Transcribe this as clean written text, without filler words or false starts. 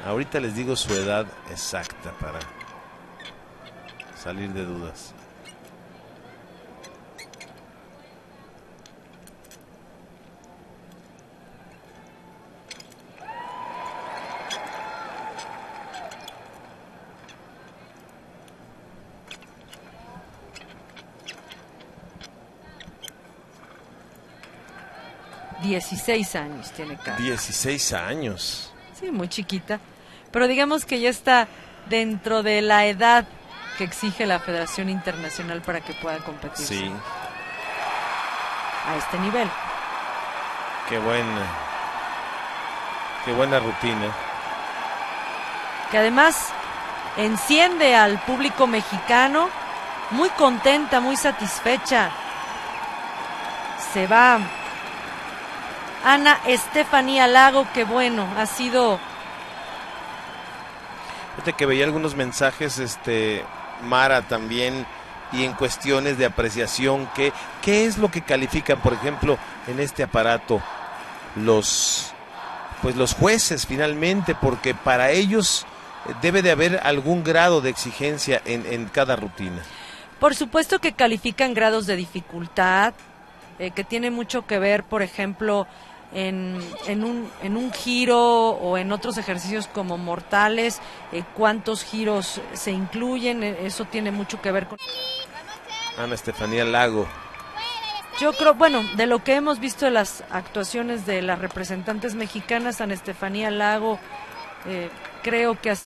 Ahorita les digo su edad exacta para salir de dudas. ...16 años tiene Carla. 16 años. Sí, muy chiquita. Pero digamos que ya está dentro de la edad que exige la Federación Internacional para que pueda competir. Sí. A este nivel. Qué buena rutina. Que además enciende al público mexicano, muy contenta, muy satisfecha. Se va Ana Estefanía Lago, que bueno, ha sido... Fíjate que veía algunos mensajes, Mara también, y en cuestiones de apreciación, ¿qué es lo que califican, por ejemplo, en este aparato los jueces finalmente? Porque para ellos debe de haber algún grado de exigencia en cada rutina. Por supuesto que califican grados de dificultad, que tiene mucho que ver, por ejemplo, en un giro o en otros ejercicios como mortales, cuántos giros se incluyen, eso tiene mucho que ver con... Ana Estefanía Lago. Yo creo, bueno, de lo que hemos visto de las actuaciones de las representantes mexicanas, Ana Estefanía Lago, creo que ha